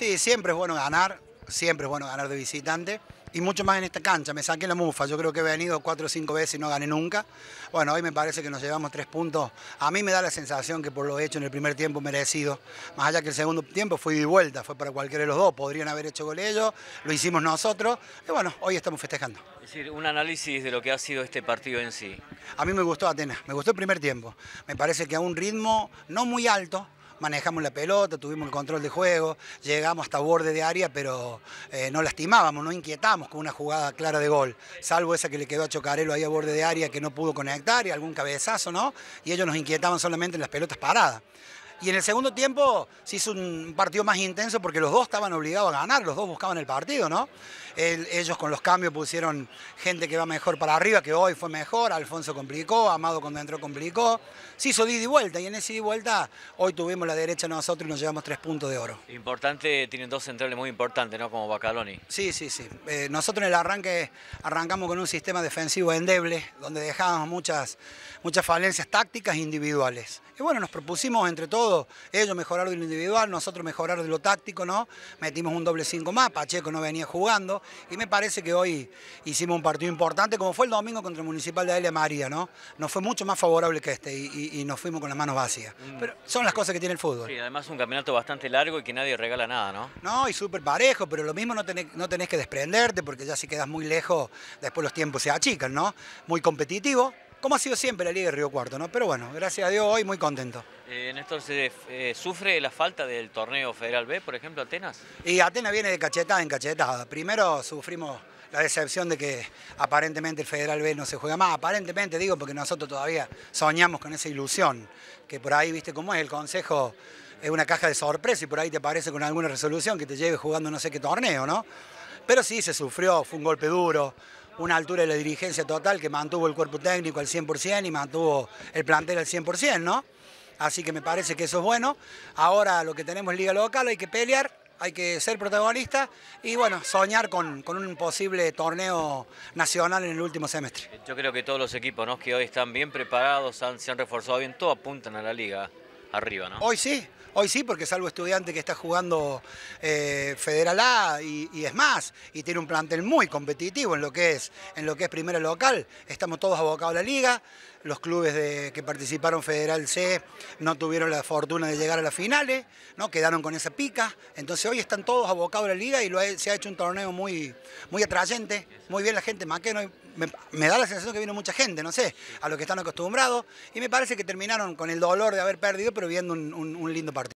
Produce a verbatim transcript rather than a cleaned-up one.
Sí, siempre es bueno ganar, siempre es bueno ganar de visitante. Y mucho más en esta cancha, me saqué la mufa, yo creo que he venido cuatro o cinco veces y no gané nunca. Bueno, hoy me parece que nos llevamos tres puntos. A mí me da la sensación que por lo hecho en el primer tiempo merecido, más allá que el segundo tiempo fue ida y vuelta, fue para cualquiera de los dos, podrían haber hecho gol ellos, lo hicimos nosotros, y bueno, hoy estamos festejando. Es decir, un análisis de lo que ha sido este partido en sí. A mí me gustó Atenas, me gustó el primer tiempo, me parece que a un ritmo no muy alto, manejamos la pelota, tuvimos el control de juego, llegamos hasta borde de área, pero eh, no lastimábamos, no inquietamos con una jugada clara de gol, salvo esa que le quedó a Chocarelo ahí a borde de área que no pudo conectar y algún cabezazo, ¿no? Y ellos nos inquietaban solamente en las pelotas paradas. Y en el segundo tiempo se hizo un partido más intenso porque los dos estaban obligados a ganar, los dos buscaban el partido, ¿no? El, ellos con los cambios pusieron gente que va mejor para arriba, que hoy fue mejor, Alfonso complicó, Amado cuando entró complicó. Se hizo ida y vuelta y en ese ida y vuelta hoy tuvimos la derecha nosotros y nos llevamos tres puntos de oro. Importante, tienen dos centrales muy importantes, ¿no? Como Bacaloni. Sí, sí, sí. Eh, nosotros en el arranque arrancamos con un sistema defensivo endeble, donde dejábamos muchas, muchas falencias tácticas e individuales. Y bueno, nos propusimos entre todos, ellos mejorar de lo individual, nosotros mejorar de lo táctico, ¿no? Metimos un doble cinco más, Pacheco no venía jugando, y me parece que hoy hicimos un partido importante, como fue el domingo contra el Municipal de Aelia María, ¿no? Nos fue mucho más favorable que este, y, y, y nos fuimos con las manos vacías. Mm. Pero son las cosas que tiene el fútbol. Sí, además un campeonato bastante largo y que nadie regala nada, ¿no? No, y súper parejo, pero lo mismo no tenés, no tenés que desprenderte, porque ya si quedas muy lejos, después los tiempos se achican, ¿no? Muy competitivo, como ha sido siempre la Liga de Río Cuarto, ¿no? Pero bueno, gracias a Dios hoy muy contento. Eh, Néstor, ¿se eh, sufre la falta del torneo Federal B, por ejemplo, Atenas? Y Atenas viene de cachetada en cachetada. Primero sufrimos la decepción de que aparentemente el Federal B no se juega más. Aparentemente digo porque nosotros todavía soñamos con esa ilusión, que por ahí, viste cómo es, el Consejo es una caja de sorpresa y por ahí te aparece con alguna resolución que te lleve jugando no sé qué torneo, ¿no? Pero sí, se sufrió, fue un golpe duro, una altura de la dirigencia total que mantuvo el cuerpo técnico al cien por ciento y mantuvo el plantel al cien por ciento, ¿no? Así que me parece que eso es bueno. Ahora lo que tenemos es liga local, hay que pelear, hay que ser protagonista y bueno, soñar con, con un posible torneo nacional en el último semestre. Yo creo que todos los equipos, ¿no?, que hoy están bien preparados, han, se han reforzado bien, todos apuntan a la liga arriba, ¿no? Hoy sí. Hoy sí, porque salvo Estudiante que está jugando eh, Federal A y, y es más, y tiene un plantel muy competitivo en lo que es, en lo que es primera local, estamos todos abocados a la liga, los clubes de, que participaron Federal C no tuvieron la fortuna de llegar a las finales, ¿no? Quedaron con esa pica, entonces hoy están todos abocados a la liga y lo ha, se ha hecho un torneo muy, muy atrayente, muy bien la gente, Maqueno, me, me da la sensación que vino mucha gente, no sé, a lo que están acostumbrados, y me parece que terminaron con el dolor de haber perdido, pero viendo un, un, un lindo partido.